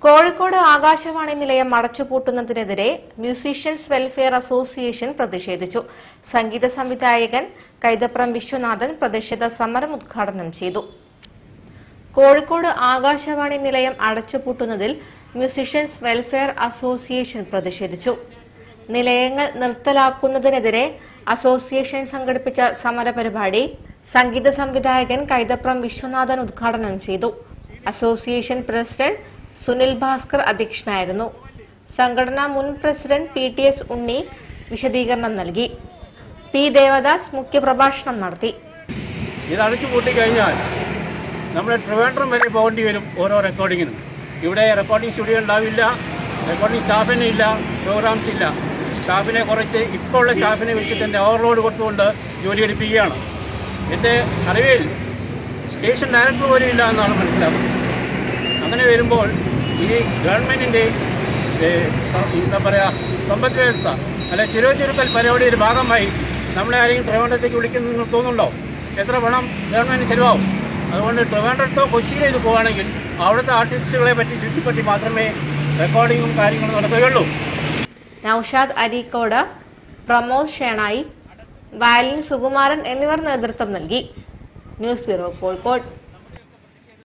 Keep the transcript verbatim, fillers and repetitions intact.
കോഴിക്കോട് ആകാശവാണി നിലയം അടച്ചുപൂട്ടുന്നതിനെതിരെ musicians welfare association പ്രതിഷേധിച്ചു. സംഗീത സംവിധായകൻ കൈതപ്രം വിശ്വനാഥൻ പ്രതിഷേധ സമരം ഉദ്ഘാടനം ചെയ്തു. കോഴിക്കോട് ആകാശവാണി നിലയം അടച്ചുപൂട്ടുന്നതിൽ മ്യൂസീഷ്യൻസ് വെൽഫെയർ അസോസിയേഷൻ പ്രതിഷേധിച്ചു. നിലയങ്ങൾ നിർത്തലാക്കുന്നതിനെതിരെ അസോസിയേഷൻ സംഘടിപ്പിച്ച സമരപരിപാടി സംഗീത സംവിധായകൻ കൈതപ്രം വിശ്വനാഥൻ ഉദ്ഘാടനം ചെയ്തു. അസോസിയേഷൻ പ്രസിഡന്റ് സുനിൽ ഭാസ്കർ അധ്യക്ഷനായിരുന്നു. സംഘടനാ മുൻ president P T S Unni വിശദീകരണം നൽകി. പി ദേവദാസ് മുഖ്യപ്രഭാഷണം നടത്തി. ഇത് അടച്ചുപൂട്ടി കഴിഞ്ഞാൽ നമ്മൾ ട്രിവാൻഡ്രം വരെ പോകേണ്ടി വരും ഓരോ റെക്കോർഡിങ്ങിനും. ഇവിടെ റെക്കോർഡിംഗ് സ്റ്റുഡിയോ ഉണ്ടാവില്ല, റെക്കോർഡിംഗ് സ്റ്റാഫിനെ ഇല്ല, പ്രോഗ്രാംസ് ഇല്ല. സ്റ്റാഫിനെ കുറച്ച് ഇപ്പോൾ ഉള്ള സ്റ്റാഫിനെ വെച്ചിട്ട് എൻ്റെ ഓവർലോഡ് കൊടുത്തുകൊണ്ട് ജോലി എടുപ്പിക്കുകയാണ്. എൻ്റെ അറിവിൽ സ്റ്റേഷൻ ഡയറക്ടർ പോലും ഇല്ല എന്നാണ് മനസ്സിലാക്കുന്നത്. അങ്ങനെ വരുമ്പോൾ ഈ ഗവൺമെൻറ്റിൻ്റെ എന്താ പറയുക സമ്പദ് വ്യവസ്ഥ അല്ല ചെറിയ ചുരുക്കൽ പരിപാടിയുടെ ഭാഗമായി നമ്മളെ ആരെങ്കിലും ട്രിവാൻഡ്രത്തേക്ക് വിളിക്കുന്നു തോന്നുന്നുണ്ടോ? എത്ര പണം ഗവൺമെൻറ് ചിലവാകും? അതുകൊണ്ട് ട്രിവാൻഡ്രത്തോ കൊച്ചിയിലോ ഇത് പോവുകയാണെങ്കിൽ അവിടുത്തെ ആർട്ടിസ്റ്റുകളെ പറ്റി ചുറ്റിപ്പറ്റി മാത്രമേ റെക്കോർഡിങ്ങും കാര്യങ്ങളും നടക്കുകയുള്ളൂ. നൌഷാദ് അരീക്കോട്, പ്രമോദ് ഷേണായി, വയലിൻ സുകുമാരൻ എന്നിവർ നേതൃത്വം നൽകി. News bureau, Kozhikode.